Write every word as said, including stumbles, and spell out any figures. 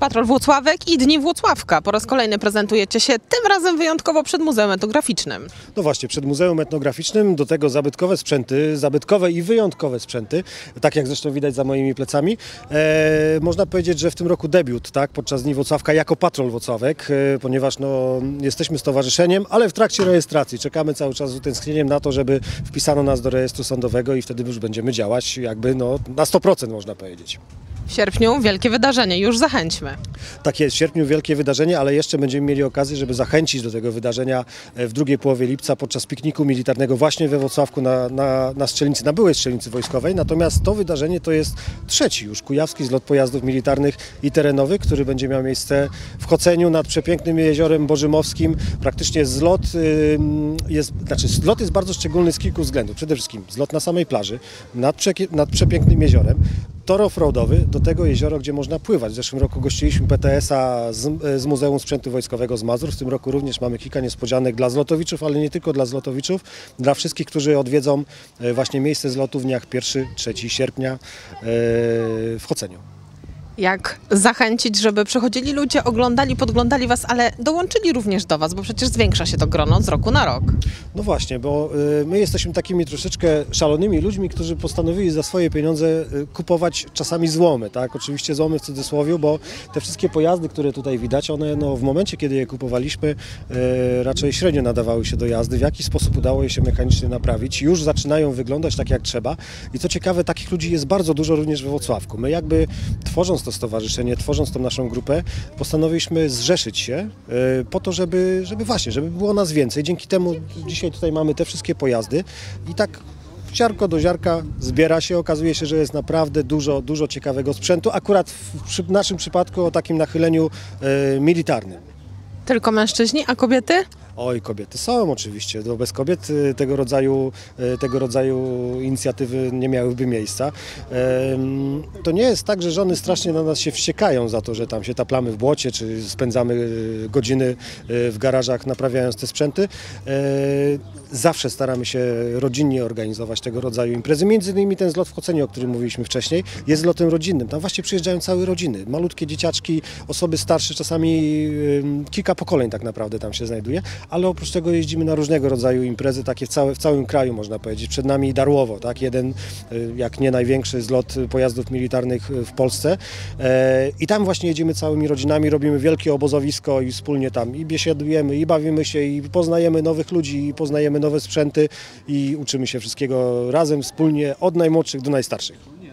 Patrol Włocławek i Dni Włocławka. Po raz kolejny prezentujecie się, tym razem wyjątkowo przed Muzeum Etnograficznym. No właśnie, przed Muzeum Etnograficznym, do tego zabytkowe sprzęty, zabytkowe i wyjątkowe sprzęty, tak jak zresztą widać za moimi plecami. E, można powiedzieć, że w tym roku debiut, tak, podczas Dni Włocławka jako Patrol Włocławek, e, ponieważ no, jesteśmy stowarzyszeniem, ale w trakcie rejestracji. Czekamy cały czas z utęsknieniem na to, żeby wpisano nas do rejestru sądowego i wtedy już będziemy działać jakby no, na sto procent, można powiedzieć. W sierpniu wielkie wydarzenie, już zachęćmy. Tak jest, w sierpniu wielkie wydarzenie, ale jeszcze będziemy mieli okazję, żeby zachęcić do tego wydarzenia w drugiej połowie lipca podczas pikniku militarnego właśnie we Włocławku na, na, na strzelnicy, na byłej strzelnicy wojskowej. Natomiast to wydarzenie to jest trzeci już kujawski zlot pojazdów militarnych i terenowych, który będzie miał miejsce w Choceniu nad przepięknym jeziorem Bożymowskim. Praktycznie zlot jest, znaczy zlot jest bardzo szczególny z kilku względów. Przede wszystkim zlot na samej plaży, nad, prze, nad przepięknym jeziorem. Tor offroadowy, do tego jezioro, gdzie można pływać. W zeszłym roku gościliśmy P T S a z, z Muzeum Sprzętu Wojskowego z Mazur. W tym roku również mamy kilka niespodzianek dla zlotowiczów, ale nie tylko dla zlotowiczów, dla wszystkich, którzy odwiedzą właśnie miejsce zlotu w dniach pierwszego do trzeciego sierpnia w Choceniu. Jak zachęcić, żeby przychodzili ludzie, oglądali, podglądali Was, ale dołączyli również do Was, bo przecież zwiększa się to grono z roku na rok. No właśnie, bo my jesteśmy takimi troszeczkę szalonymi ludźmi, którzy postanowili za swoje pieniądze kupować czasami złomy, tak? Oczywiście złomy w cudzysłowie, bo te wszystkie pojazdy, które tutaj widać, one no, w momencie, kiedy je kupowaliśmy, raczej średnio nadawały się do jazdy. W jaki sposób udało je się mechanicznie naprawić? Już zaczynają wyglądać tak, jak trzeba. I co ciekawe, takich ludzi jest bardzo dużo również we Włocławku. My jakby tworząc to stowarzyszenie, tworząc tą naszą grupę, postanowiliśmy zrzeszyć się po to, żeby, żeby właśnie, żeby było nas więcej. Dzięki temu dzisiaj tutaj mamy te wszystkie pojazdy i tak ziarko do ziarka zbiera się. Okazuje się, że jest naprawdę dużo, dużo ciekawego sprzętu, akurat w, w naszym przypadku o takim nachyleniu e, militarnym. Tylko mężczyźni, a kobiety? Oj, kobiety są oczywiście. No, bez kobiet tego rodzaju, tego rodzaju inicjatywy nie miałyby miejsca. To nie jest tak, że żony strasznie na nas się wściekają za to, że tam się taplamy w błocie, czy spędzamy godziny w garażach naprawiając te sprzęty. Zawsze staramy się rodzinnie organizować tego rodzaju imprezy. Między innymi ten zlot w Choceniu, o którym mówiliśmy wcześniej, jest zlotem rodzinnym. Tam właśnie przyjeżdżają całe rodziny. Malutkie dzieciaczki, osoby starsze, czasami kilka pokoleń tak naprawdę tam się znajduje. Ale oprócz tego jeździmy na różnego rodzaju imprezy, takie w, całe, w całym kraju można powiedzieć. Przed nami Darłowo, tak? Jeden, jak nie największy zlot pojazdów militarnych w Polsce. I tam właśnie jedziemy całymi rodzinami, robimy wielkie obozowisko i wspólnie tam i biesiadujemy, i bawimy się, i poznajemy nowych ludzi, i poznajemy nowe sprzęty i uczymy się wszystkiego razem, wspólnie, od najmłodszych do najstarszych.